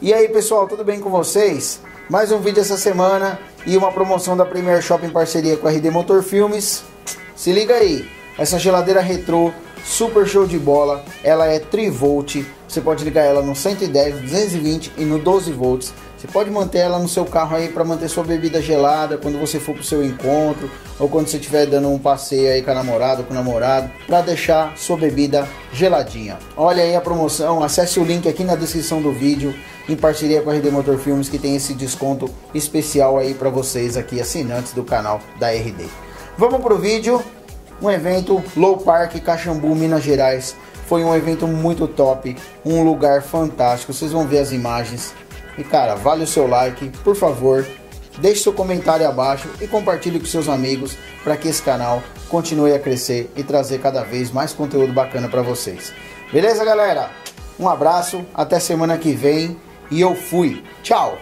E aí pessoal, tudo bem com vocês? Mais um vídeo essa semana e uma promoção da Premier Shop em parceria com a RD Motor Filmes. Se liga aí, essa geladeira retrô, super show de bola, ela é Trivolt, você pode ligar ela no 110, 220 e no 12 volts. Você pode manter ela no seu carro aí para manter sua bebida gelada quando você for pro seu encontro ou quando você estiver dando um passeio aí com a namorada ou com o namorado, para deixar sua bebida geladinha. Olha aí a promoção, acesse o link aqui na descrição do vídeo em parceria com a RD Motor Filmes, que tem esse desconto especial aí para vocês aqui assinantes do canal da RD. Vamos pro vídeo. Um evento Low Park Caxambu, Minas Gerais. Foi um evento muito top, um lugar fantástico. Vocês vão ver as imagens. E cara, vale o seu like, por favor, deixe seu comentário abaixo e compartilhe com seus amigos para que esse canal continue a crescer e trazer cada vez mais conteúdo bacana para vocês. Beleza, galera? Um abraço, até semana que vem e eu fui. Tchau!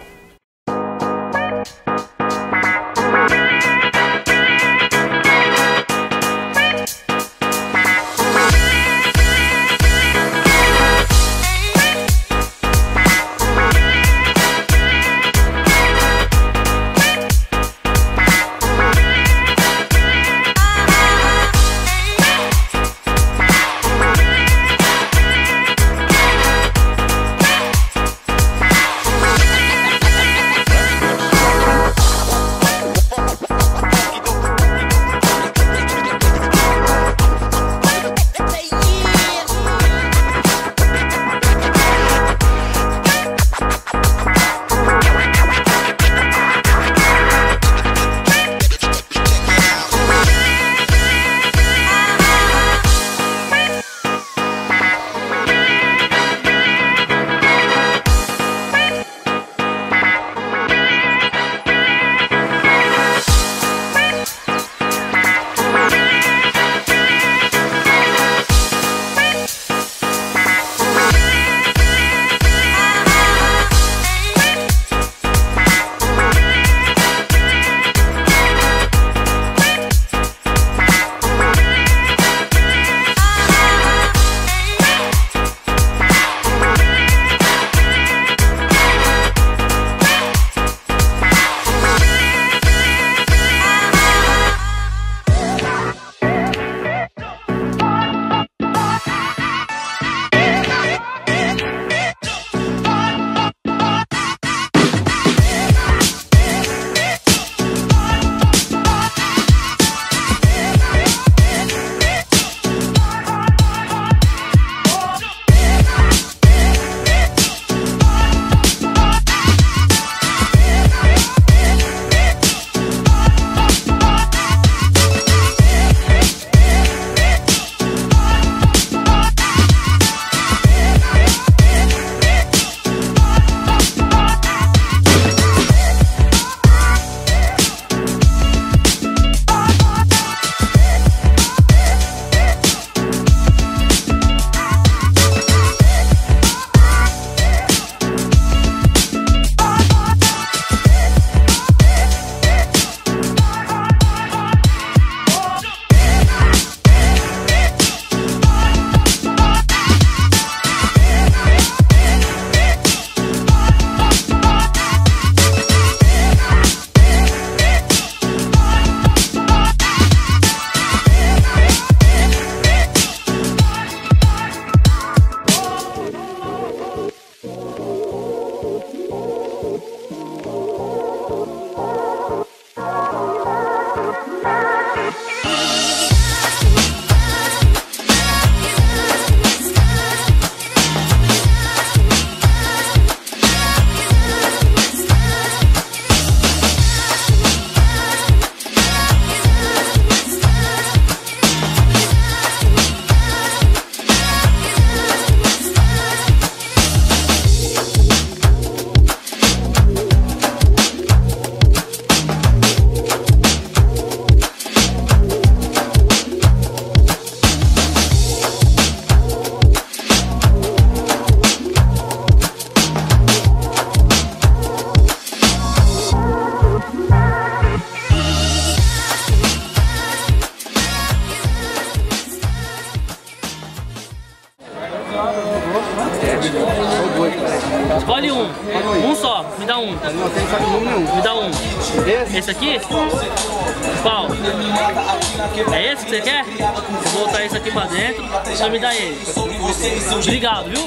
Um só, me dá um. Não tem sabe número nenhum. Me dá um. Esse aqui? Qual? É esse que você quer? Eu vou botar esse aqui pra dentro, só me dá ele. Obrigado, viu?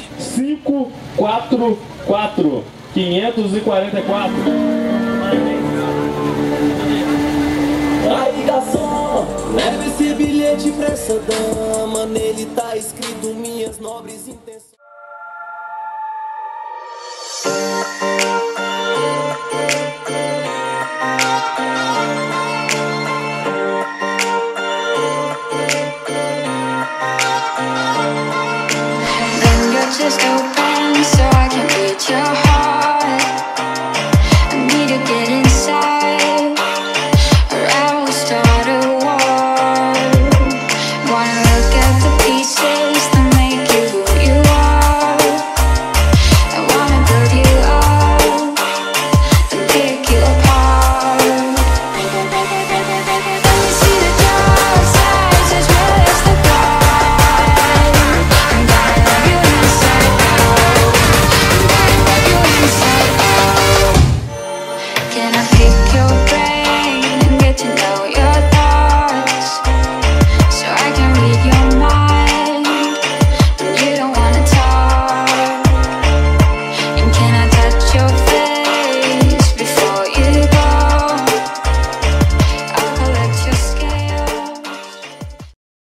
544 544. Aí, garçom, leva esse bilhete pra essa dama. Nele tá escrito minhas nobres intenções.